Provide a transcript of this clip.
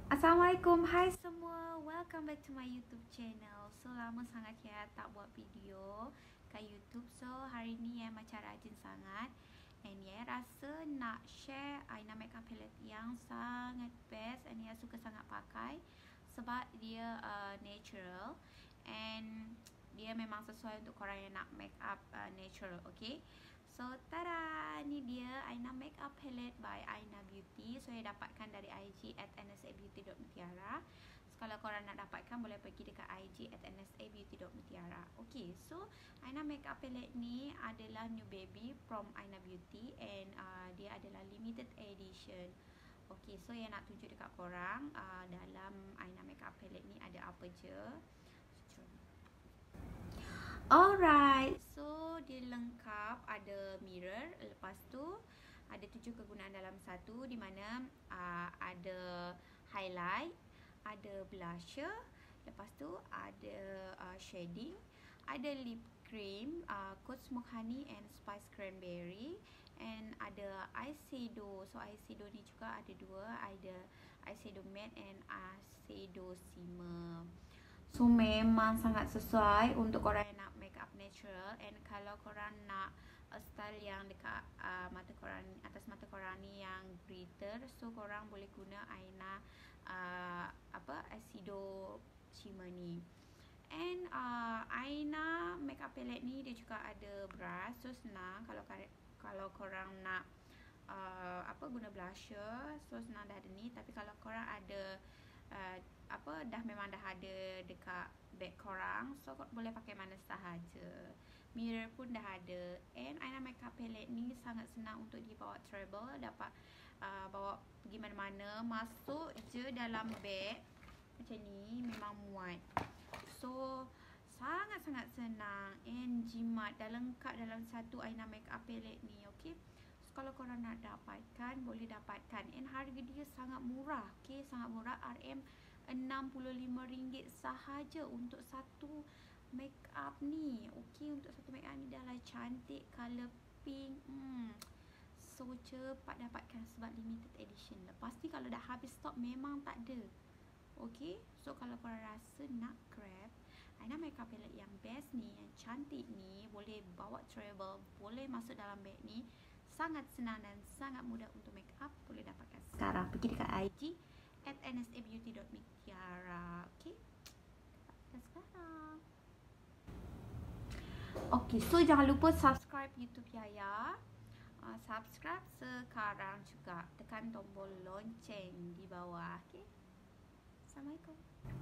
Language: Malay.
Assalamualaikum, hai semua. Welcome back to my YouTube channel. So lama sangat ya tak buat video kat YouTube. So hari ni macam rajin sangat. And rasa nak share Aina makeup palette yang sangat best. And suka sangat pakai sebab dia natural. And dia memang sesuai untuk korang yang nak makeup natural, okay? So, tada! Ni dia Aina Makeup Palette by Aina Beauty. So, dapatkan dari IG at nsabeauty.mutiara. So, kalau korang nak dapatkan, boleh pergi dekat IG at nsabeauty.mutiara. Okay, so Aina Makeup Palette ni adalah new baby from Aina Beauty. And dia adalah limited edition. Okay, so yang nak tunjuk dekat korang dalam Aina Makeup Palette ni ada apa je. Alright, so dia lengkap, ada mirror, lepas tu ada 7 kegunaan dalam satu, di mana ada highlight, ada blusher, lepas tu ada shading, ada lip cream, Coach Smoke Honey and Spice Cranberry, and ada eyeshadow. So eyeshadow ni juga ada dua, ada eyeshadow matte and eyeshadow shimmer. So memang sangat sesuai untuk korang yang nak makeup natural. And kalau korang nak style yang dekat mata korang, atas mata korang ni yang glitter, so korang boleh guna Aina eyeshadow shimmer ni. And Aina makeup palette ni dia juga ada brush, so senang kalau korang nak guna blusher, so senang dah ada ni. Tapi kalau korang ada memang dah ada dekat bag korang, so boleh pakai mana sahaja. Mirror pun dah ada. And Aina makeup palette ni sangat senang untuk dibawa travel, dapat bawa pergi mana-mana, masuk je dalam bag macam ni, memang muat. So sangat-sangat senang and jimat, dah lengkap dalam satu Aina makeup palette ni, okay? So kalau korang nak dapatkan, boleh dapatkan. And harga dia sangat murah, okay? Sangat murah, RM65 sahaja untuk satu makeup ni, okay? Untuk satu makeup ni dah lah cantik, color pink. So cepat dapatkan sebab limited edition. Lepas ni kalau dah habis stok memang tak ada, okay? So kalau korang rasa nak grab Aina makeup palette yang best ni, yang cantik ni, boleh bawa travel, boleh masuk dalam bag ni, sangat senang dan sangat mudah untuk makeup, boleh dapatkan sekarang. Pergi dekat IG at nsabeauty.mutiara, okay? Dapatkan sekarang. Okay, so jangan lupa subscribe YouTube Yaya. Subscribe sekarang juga, tekan tombol lonceng di bawah, okay? Assalamualaikum.